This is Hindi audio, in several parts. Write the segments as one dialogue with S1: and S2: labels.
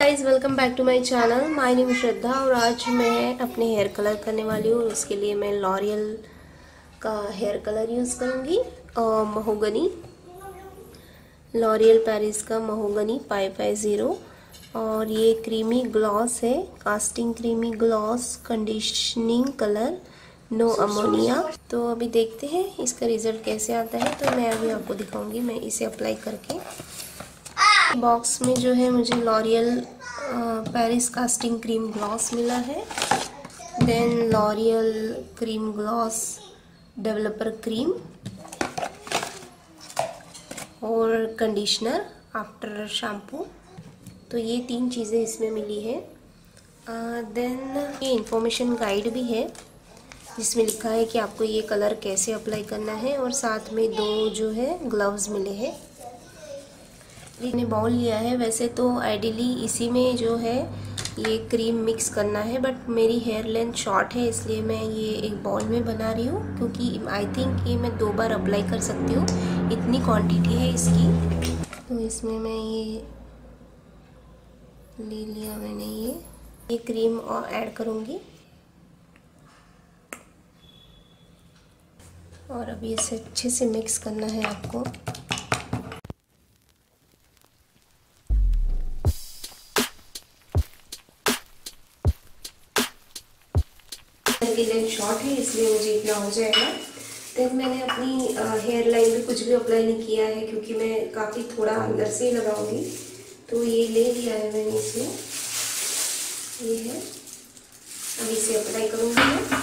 S1: Guys, welcome back to my channel. My name Shraddha और आज मैं अपने हेयर कलर करने वाली हूँ। उसके लिए मैं लॉरियल का हेयर कलर यूज़ करूँगी और महोगनी, लॉरियल पेरिस का महोगनी 550। और ये क्रीमी ग्लॉस है, casting creamy gloss conditioning colour, no ammonia. तो अभी देखते हैं इसका रिज़ल्ट कैसे आता है। तो मैं अभी आपको दिखाऊंगी मैं इसे अप्लाई करके। बॉक्स में जो है मुझे L'Oreal Paris casting cream gloss मिला है, then L'Oreal cream gloss developer cream और कंडीशनर आफ्टर शैम्पू। तो ये 3 चीज़ें इसमें मिली है। देन ये इंफॉर्मेशन गाइड भी है जिसमें लिखा है कि आपको ये कलर कैसे अप्लाई करना है, और साथ में 2 जो है ग्लव्स मिले हैं। मैंने बाउल लिया है। वैसे तो आइडियली इसी में जो है ये क्रीम मिक्स करना है, बट मेरी हेयर लेंथ शॉर्ट है इसलिए मैं ये एक बाउल में बना रही हूँ, क्योंकि आई थिंक ये मैं 2 बार अप्लाई कर सकती हूँ, इतनी क्वांटिटी है इसकी। तो इसमें मैं ये ले लिया मैंने, ये क्रीम और ऐड करूँगी और अभी इसे अच्छे से मिक्स करना है आपको। मेरी लेंथ शॉर्ट है इसलिए मुझे इतना हो जाएगा। देन मैंने अपनी हेयर लाइन में कुछ भी अप्लाई नहीं किया है, क्योंकि मैं काफ़ी थोड़ा अंदर से ही लगाऊंगी। तो ये ले लिया है मैंने इसमें, ये है। अब इसे अप्लाई करूँगी मैं।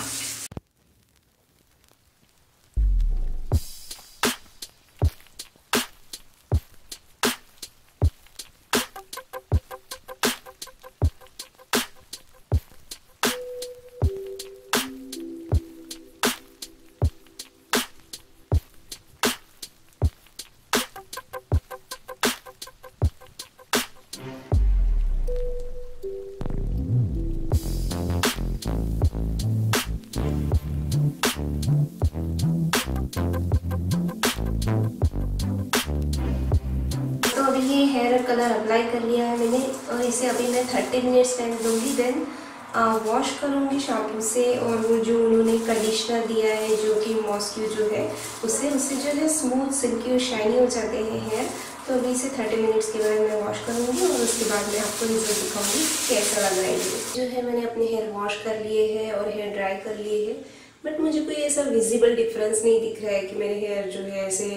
S1: तो अभी ये हेयर कलर अप्लाई कर लिया है मैंने, और इसे अभी मैं 30 मिनट्स टाइम दूंगी। देन वॉश करूँगी शैम्पू से, और वो जो उन्होंने कंडीशनर दिया है जो कि मॉस्क्यू जो है उससे जो है स्मूथ सिल्की और शाइनी हो जाते हैं हेयर। तो अभी इसे 30 मिनट्स के बाद मैं वॉश करूँगी और उसके बाद मैं आपको रिजल्ट दिखाऊँगी कैसा लग रहा है। जो है मैंने अपने हेयर वॉश कर लिए हैं और हेयर ड्राई कर लिए हैं, बट मुझे कोई ऐसा विजिबल डिफरेंस नहीं दिख रहा है कि मेरे हेयर जो है ऐसे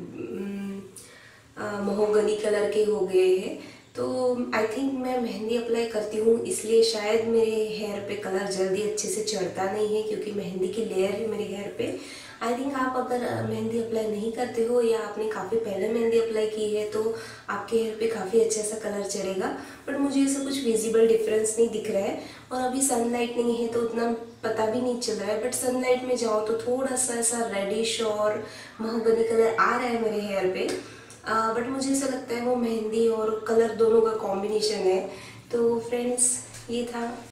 S1: महोगनी कलर के हो गए हैं। तो आई थिंक मैं मेहंदी अप्लाई करती हूँ इसलिए शायद मेरे हेयर पे कलर जल्दी अच्छे से चढ़ता नहीं है, क्योंकि मेहंदी की लेयर है मेरे हेयर पे। आई थिंक आप अगर मेहंदी अप्लाई नहीं करते हो या आपने काफ़ी पहले मेहंदी अप्लाई की है तो आपके हेयर पे काफ़ी अच्छा सा कलर चढ़ेगा, बट मुझे ऐसा कुछ विजिबल डिफरेंस नहीं दिख रहा है। और अभी सनलाइट नहीं है तो उतना पता भी नहीं चल रहा है, बट सनलाइट में जाओ तो थोड़ा सा ऐसा रेडिश और महोगनी कलर आ रहा है मेरे हेयर पे। बट मुझे ऐसा लगता है वो मेहंदी और कलर दोनों का कॉम्बिनेशन है। तो फ्रेंड्स, ये था